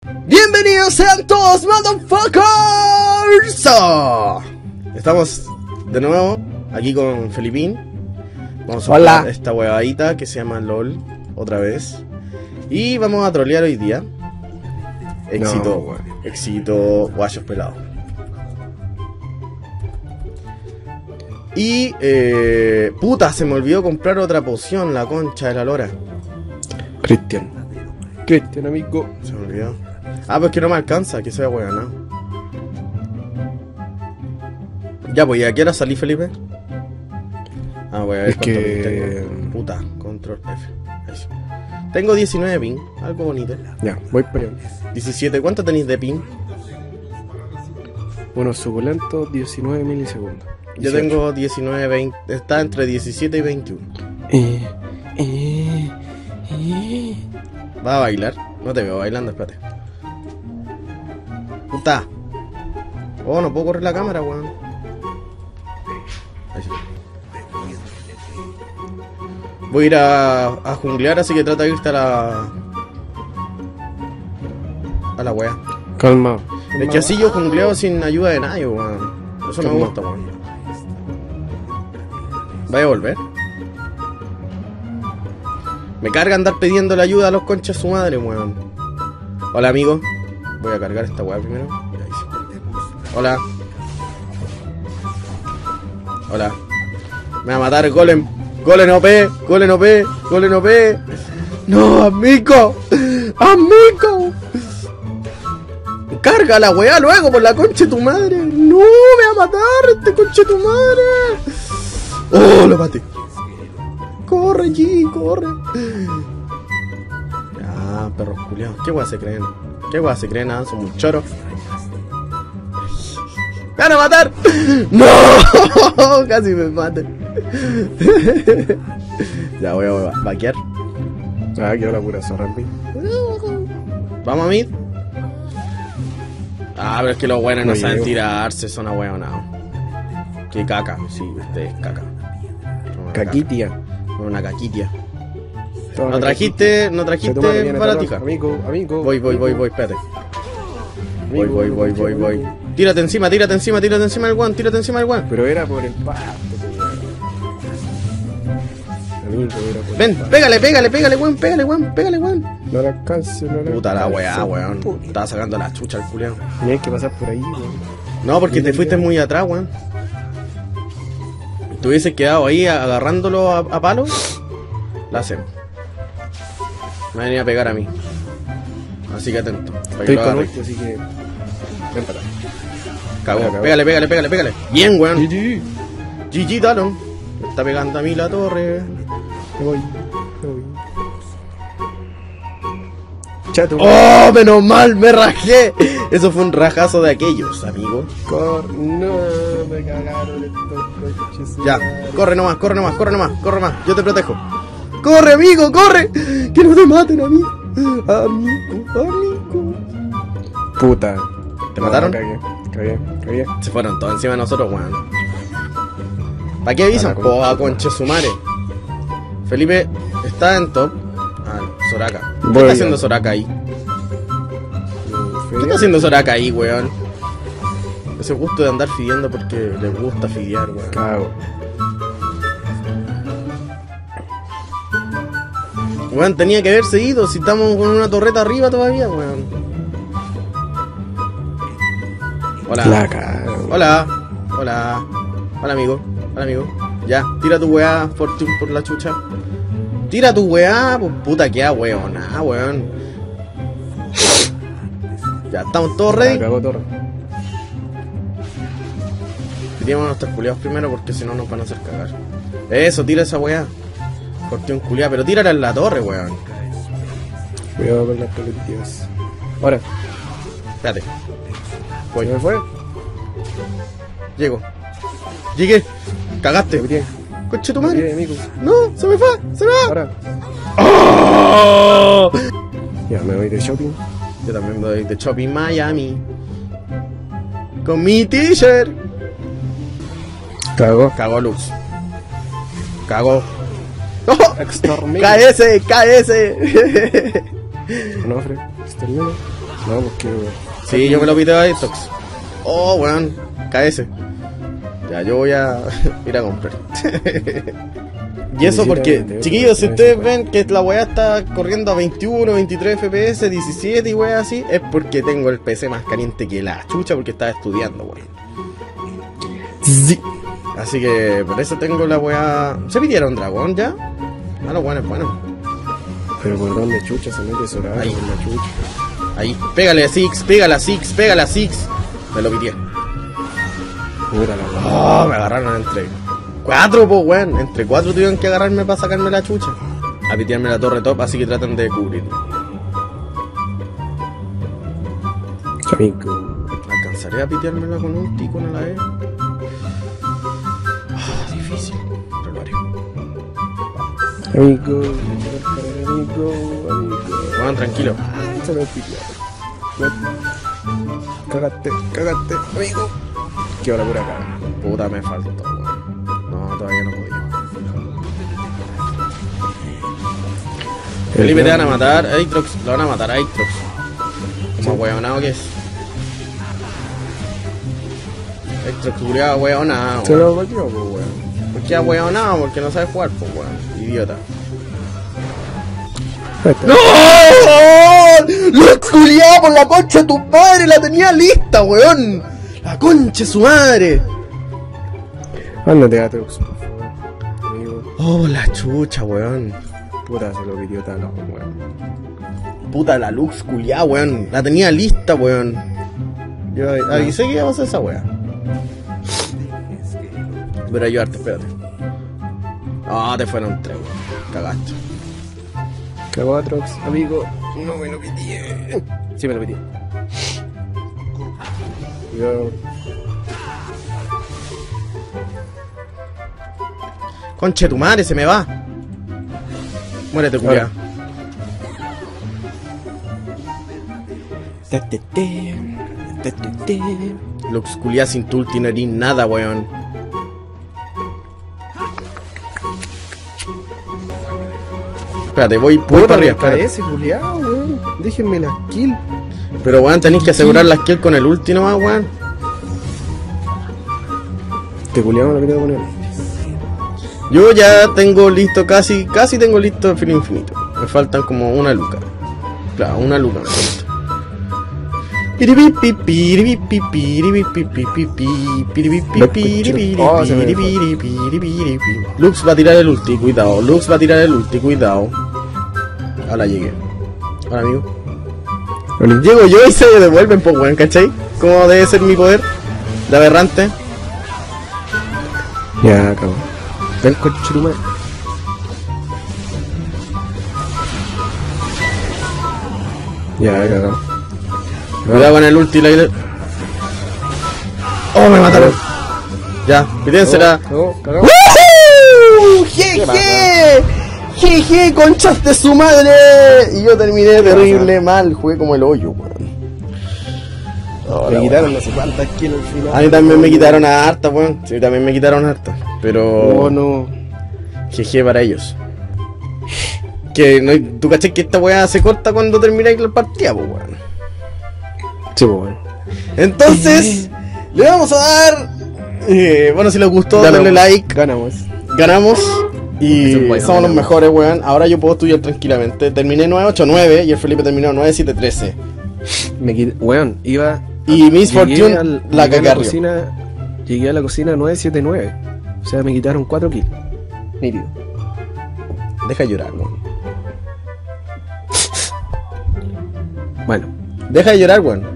Bienvenidos sean todos, motherfuckers. Estamos de nuevo aquí con Felipín. Vamos a jugar esta huevadita que se llama LOL otra vez. Y vamos a trolear hoy día. Éxito, éxito, guayos pelados. Y puta, se me olvidó comprar otra poción, la concha de la lora. Cristian, amigo. Se me olvidó. Ah, pues que no me alcanza, que sea weón, ¿no? Ya, pues, ¿y a qué hora salí, Felipe? Ah, voy a ver cuánto ping tengo. Puta, control F. Eso. Tengo 19 ping, algo bonito. Ya, voy para allá. 17, ¿cuánto tenéis de ping? Bueno, suculento, 19 milisegundos. 18. Yo tengo 19, 20, está entre 17 y 21. ¿Va a bailar? No te veo bailando, espérate. Puta. Oh, no puedo correr la cámara, weón. Ahí sí. Voy a ir a junglear, así que trata de irte a la wea. Calma. Es que así yo jungleo sin ayuda de nadie, weón. Eso me gusta, weón. ¿Vaya a volver? Me carga andar pidiendo la ayuda a los conchas su madre, weón. Hola, amigo. Voy a cargar esta weá primero. Hola. Hola. Me va a matar Golem. Golem OP. Golem OP. Golem OP. No, amigo. Amigo. Carga la weá luego por la concha de tu madre. No, me va a matar este concha de tu madre. Oh, lo maté. Corre, G, corre. Ya, perros culiados. ¿Qué weá se creen? ¿Qué weá se creen? Son muy choros. ¡Me van a matar! ¡No! Casi me matan. Ya voy a vaquear. Ah, quiero la pura zorra, pi. Vamos a mid. Ah, pero es que los buenos no saben tirarse, son ahueonados. Qué caca, sí, este es caca. Caquitia. Una caquitia. No trajiste baratija. Amigo. Voy, espérate. Voy. Tírate encima del guan, Pero era por el pasto, amigo, era por ven, pégale, weón. No la alcance, no la puta la weá, weón. Estaba sacando la chucha al culiao. Y hay que pasar por ahí, weón. No, porque te fuiste muy atrás, weón. Te hubieses quedado ahí agarrándolo a palo. La hacemos. Me va a venir a pegar a mí. Así que atento. Estoy con ulti, así que... Ven para acá. Cagó. Pégale. Bien, weón. GG Talon. Me está pegando a mí la torre. Me voy. Chato. ¡Oh, menos mal! ¡Me rajé! Eso fue un rajazo de aquellos, amigo. No, me cagaron estos coches. Ya, corre nomás. Yo te protejo. ¡Corre, amigo, corre! ¡Que no te maten a mí! Amigo. Puta. ¿Te mataron? Cagué. Se fueron todos encima de nosotros, weón. ¿Para qué avisan? Poa, conche su madre. Felipe está en top. Ah, Soraka. ¿Qué está haciendo Soraka ahí? ¿Qué está haciendo Soraka ahí, weón? Ese gusto de andar fideando porque le gusta fidear, weón. Cago. Weón, tenía que haberse ido si estamos con una torreta arriba todavía, weón. Hola, amigo. Ya, tira tu weá por la chucha. Tira tu weá, pues puta que weón. Ya, estamos todos ready. Tiremos a nuestros culiados primero porque si no nos van a hacer cagar. Eso, tira esa weá. Cortión culiado, pero tírala en la torre, weón. Cuidado con las colectivas. Ahora. Espérate. Voy. ¿Se me fue? Llegué. Cagaste. Conche tu madre. Amigo. No, se me va. Ahora. ¡Oh! Ya, me voy de shopping. Yo también me voy de shopping Miami. Con mi t-shirt. Cagó Lux. Extermino. KS. Onofre, extermino. No, pues quiero ver. Sí, yo me lo piteo a Itox. Oh, weón, KS. Ya, yo voy a ir a comprar. Y eso porque, chiquillos, si ustedes ven que la weá está corriendo a 21, 23 FPS, 17 y weá así, es porque tengo el PC más caliente que la chucha porque estaba estudiando, weón. Sí. Así que por eso tengo la weá. ¿Se pidieron dragón ya? Ah, lo bueno es bueno. Pero por dónde chucha se mete ese horario con la chucha. Ahí, pégale a Six, pégale a Six, pégale a Six. Me lo pitié. Puta la weá. Oh, me agarraron entre 4, po, weón. Entre 4 tuvieron que agarrarme para sacarme la chucha. A pitearme la torre top, así que tratan de cubrirlo. Amigo. ¿Alcanzaré a piteármela con un tico a la vez? Ah, difícil, pero lo haré. Amigo. Bueno, tranquilo. Se me pilló. Cagaste, amigo. Qué hora por acá. Puta, me faltó, weón. No, todavía no podía. Felipe, te van a matar, Aatrox, lo van a matar a Aatrox. Como weonado que es. Aatrox, culiado, weonado. Se lo metió, pues, weón. ¿Por qué weonado? Porque no sabe jugar, pues, weón. Idiota. ¡No! ¡Lo culiado por la concha de tu madre! ¡La tenía lista, weón! ¡La concha de su madre! Ándate, Aatrox, por favor. Amigo. Oh, la chucha, weón. Puta, se lo pidió Thanos, weón. Puta, la Lux culiá, weón. La tenía lista, weón. Yo avisé que iba a pasar esa weá. Voy a ayudarte, espérate. Ah, te fueron 3, weón. Cagaste. Cagó Aatrox, amigo. No me lo pitié. Sí me lo pitié. Cuidado. Conche tu madre, se me va. Muérete, culiá. Lux culiá sin tu ulti no eres nada, weón. Espérate, voy para arriba, espérate. Ese culiao, weón. Déjenme la kill. Pero weón, tenéis que asegurar las kills con el ulti nomás, weón. Te culiamos lo que te voy a poner. Yo ya tengo listo, casi tengo listo el fin infinito. Me faltan como una luca. Claro, una luca me falta. Lux va a tirar el ulti, cuidado. Lux va a tirar el ulti, cuidado. Ahora llegué. Ahora, amigo. Llego yo y se devuelven, pues, weón, ¿cachai? ¿Cómo debe ser mi poder? De aberrante. Ya, acabó. Ven, conchiruma. Ya, cagado. Cuidado con el ulti, ¡Oh, me mataron! Ya, pídensela. Cagado. ¡Woohoo! ¡Jeje! ¡Jeje, conchas de su madre! Y yo terminé terrible mal, jugué como el hoyo, weón. Me quitaron no sé cuántas kills al final. A mí también me quitaron a harta, weón. Sí, también me quitaron a harta. Pero... Oh, no. Jeje para ellos. Que no, tú caché que esta weá se corta cuando termináis la partida, pues, weón. Sí, pues, weón. Entonces, le vamos a dar... bueno, si les gustó, denle like. Ganamos. Y somos los mejores, weón. Ahora yo puedo estudiar tranquilamente. Terminé 989 y el Felipe terminó 9713. Me quité, weón, iba... Y Miss Fortune la cagarrió. Llegué a la cocina 979. O sea, me quitaron 4 kills. Nítido. Deja de llorar, weón. Bueno. Deja de llorar, weón.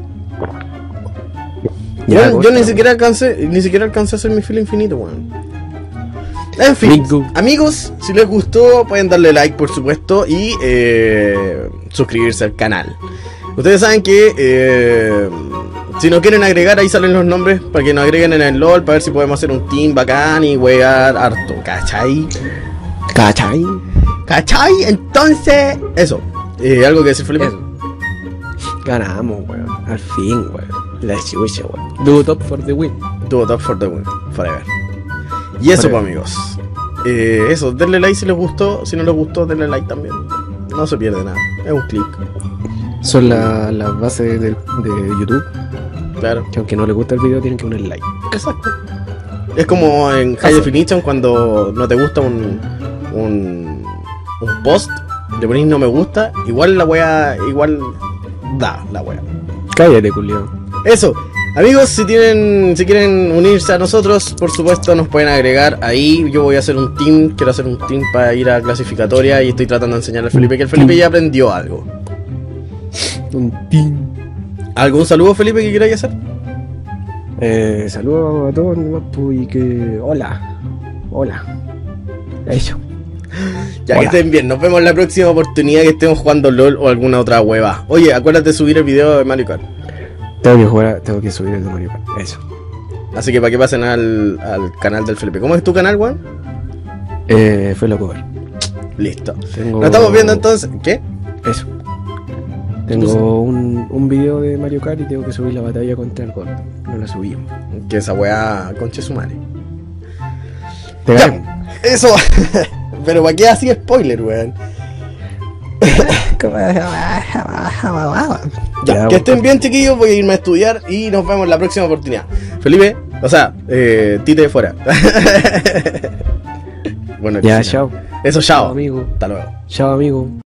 Yo ni siquiera alcancé a hacer mi filo infinito, weón. En fin, amigos, si les gustó pueden darle like, por supuesto, y suscribirse al canal. Ustedes saben que si nos quieren agregar, ahí salen los nombres para que nos agreguen en el LOL, para ver si podemos hacer un team bacán y wear harto, ¿cachai? Entonces, eso. ¿Algo que decir, Felipe? Eso. Ganamos, weón. Al fin, weón. La chucha, weón. Do top for the win. Do top for the win. Forever. Y eso, pues, amigos. Eso, denle like si les gustó. Si no les gustó, denle like también. No se pierde nada. Es un clic. Son las bases de YouTube. Claro. Que aunque no le gusta el video, tienen que poner like. Exacto. Es como en High Definition cuando no te gusta un post, le ponís no me gusta, igual la wea, igual da la wea. Cállate, culiao. Eso. Amigos, si quieren unirse a nosotros, por supuesto nos pueden agregar ahí. Yo voy a hacer un team, quiero hacer un team para ir a clasificatoria y estoy tratando de enseñarle a Felipe que el Felipe ya aprendió algo. Un team. ¿Algún saludo, Felipe, que queráis hacer? Saludos a todos nomás, pues, y que... Hola. Eso. Ya, Hola. que estén bien, nos vemos en la próxima oportunidad que estemos jugando LOL o alguna otra hueva. Oye, acuérdate de subir el video de Mario Kart. Tengo que subir el de Mario Kart. Eso. Así que para que pasen al canal del Felipe. ¿Cómo es tu canal, Juan? Fue la cover. Listo. Tengo... Nos estamos viendo entonces. ¿Qué? Eso. Tengo un video de Mario Kart y tengo que subir la batalla contra el gordo. No la subimos. Que esa weá conche su madre. Te Ya, ganan. eso. Pero ¿para qué así spoiler, weón? Ya, que estén bien, chiquillos. Voy a irme a estudiar y nos vemos en la próxima oportunidad. Felipe, o sea, Tite fuera. Bueno, Ya, Cristina. chao. Eso, chao. Chao, amigo. Hasta luego. Chao, amigo.